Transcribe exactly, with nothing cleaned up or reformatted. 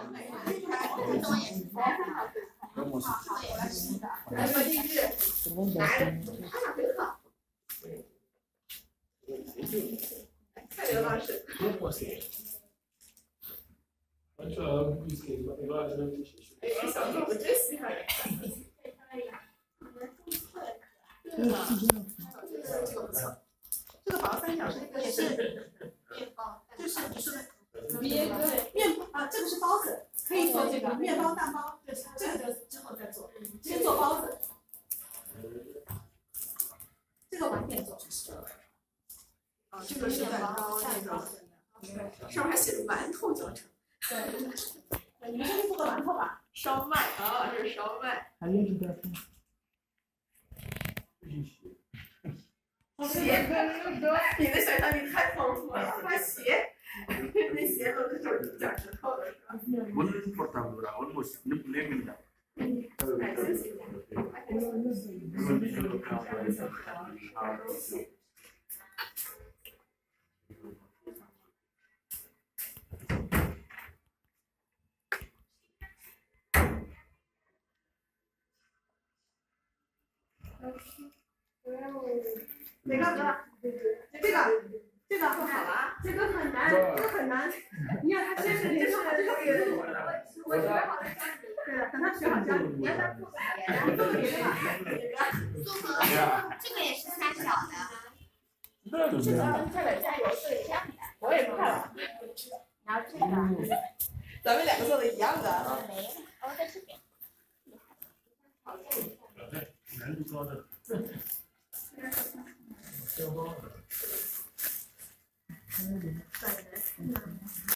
蔡刘老师。 完全不理解，没办法，没学习。 哎，小时候我真喜欢。这个薄三角是也是面包，就是你说的面对面包啊，这个是包子，可以做这个面包蛋包，这个之后再做，先做包子。这个晚点做。啊，这个是蛋糕那种，上面还写着馒头教程。对，你们先做个馒头吧。烧麦啊，这是烧麦。 还有这个。 鞋，你的想象力太丰富了。那鞋，那鞋都是就是脚趾头的是吧？ One portable, almost name that. 哪个哥？这个，这个做好了。这个很难，这个很难。你看他这是这是这是别的，我学好了教你。对的，等他学好教你。你要当复合别的，复合别的吧。 复合，这个也是三角的。 这个这个这个加油是一样的，我也不看了。然后这个， 咱们两个做的一样的。 没，哦，在这边。 难度高的。相当的。